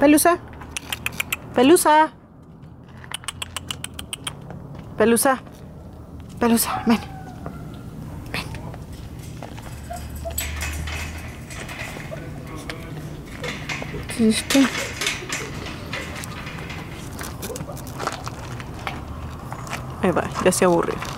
Pelusa. Pelusa. Pelusa. Pelusa, ven. Ven. ¿Qué hiciste? Ahí va, ya se aburrió.